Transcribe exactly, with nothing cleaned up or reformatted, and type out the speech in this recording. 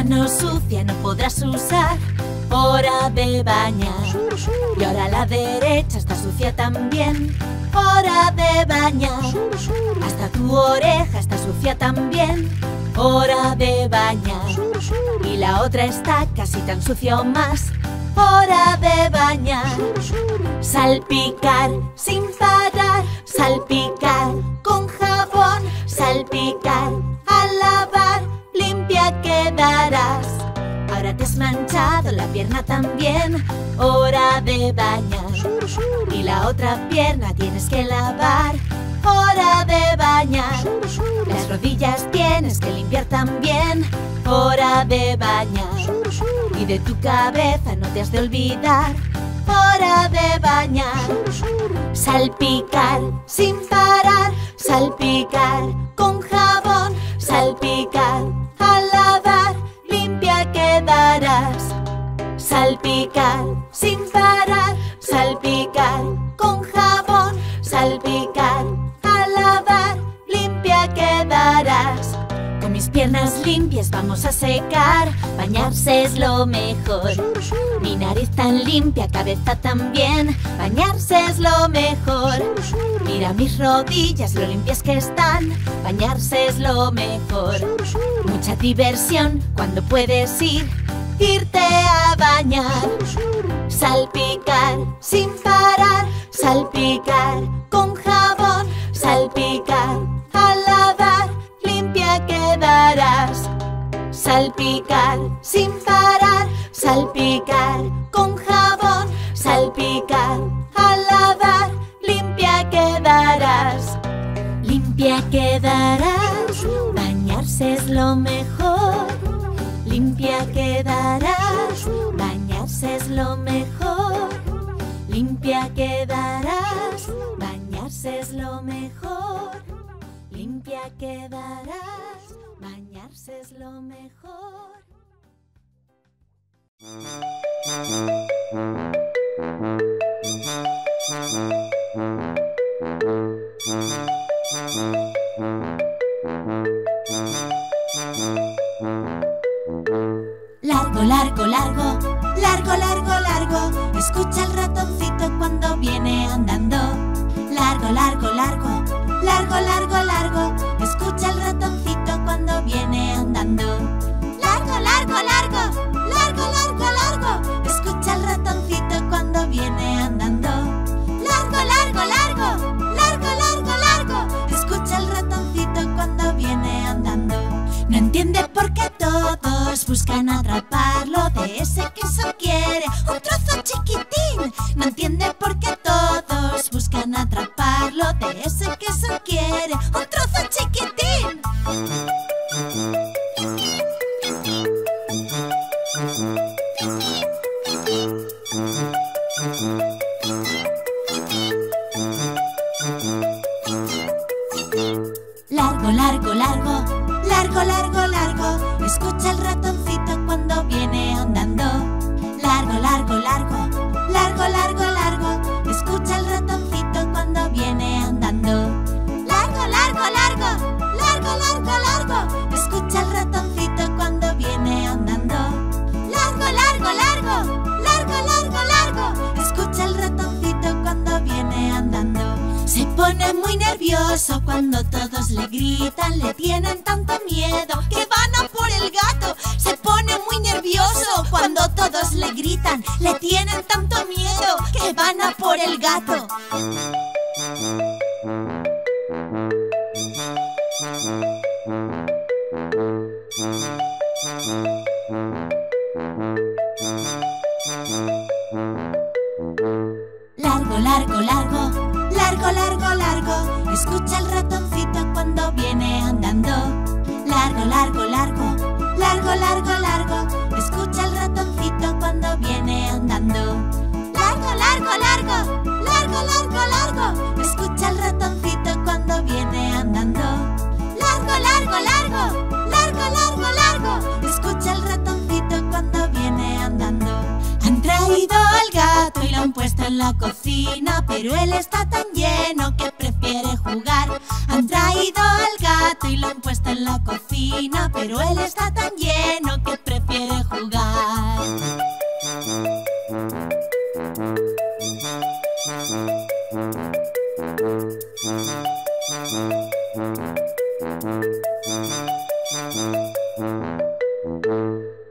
mano sucia no podrás usar. Hora de bañar. Y ahora la derecha está sucia también. Hora de bañar. Hasta tu oreja está sucia también. Hora de bañar. Y la otra está casi tan sucia o más. Hora de bañar. Salpicar sin parar. Salpicar con jabón. Salpicar al lavar. Limpia quedarás. Ahora te has manchado la pierna también. Hora de bañar. Y la otra pierna tienes que lavar. Hora de bañar. Las rodillas tienes que limpiar también. Hora de bañar. Y de tu cabeza no te has de olvidar. Hora de bañar. Salpicar sin parar. Salpicar con jabón. Salpicar al lavar. Limpia quedarás. Salpicar sin parar. Salpicar con jabón. Salpicar al lavar. Limpia quedarás. Con mis piernas limpias vamos a secar. Bañarse es lo mejor. Mi nariz tan limpia, cabeza también. Bañarse es lo mejor. Mira mis rodillas, lo limpias que están. Bañarse es lo mejor. Mucha diversión cuando puedes ir. Irte a bañar. Salpicar sin parar. Salpicar con jabón. Salpicar al lavar. Limpia quedarás. Salpicar sin parar. Salpicar con jabón. Salpicar al lavar. Limpia quedarás. Limpia quedarás. Bañarse es lo mejor. Limpia quedarás. Bañarse es lo mejor. Limpia quedarás. Bañarse es lo mejor. Limpia quedarás. Bañarse es lo mejor. Largo, largo, largo, largo, largo, largo. Escucha el ratoncito cuando viene andando. Largo, largo, largo, largo, largo, largo. Escucha el ratoncito cuando viene andando. Largo, largo, largo, largo, largo, largo. Escucha el ratoncito cuando viene andando. Largo, largo, largo, largo, largo, largo. Escucha el ratoncito cuando viene andando. No entiende por qué todos buscan atraparlo. De ese queso quiere un trozo chiquitín. No entiende por qué todos buscan atraparlo. De ese queso quiere un trozo chiquitín. Largo, largo, largo, largo, largo, largo. Escucha el ratoncito cuando viene andando. Largo, largo, largo, largo, largo, largo. Escucha el ratoncito cuando viene andando. Largo, largo, largo, largo, largo, largo. Escucha el ratoncito cuando viene andando. Largo, largo, largo, largo, largo, largo. Escucha el ratoncito cuando viene andando. Se pone muy nervioso cuando todos le gritan. Le tienen tanto miedo que van a por el gato. Se pone muy nervioso cuando todos le gritan. Le tienen tanto miedo que van a por el gato. Largo, largo, largo, largo, largo, largo. Escucha el ratoncito cuando viene andando. Largo, largo, largo, largo, largo, largo. Escucha el ratoncito cuando viene andando. Largo, largo, largo, largo, largo, largo. Escucha el ratoncito cuando viene andando. Largo, largo, largo, largo, largo, largo. Escucha el ratoncito cuando viene andando. Han traído al gato y lo han puesto en la cocina, pero él está tan lleno que prefiere jugar. Han traído al gato y lo han puesto en la cocina, pero él está tan lleno que prefiere Thank you.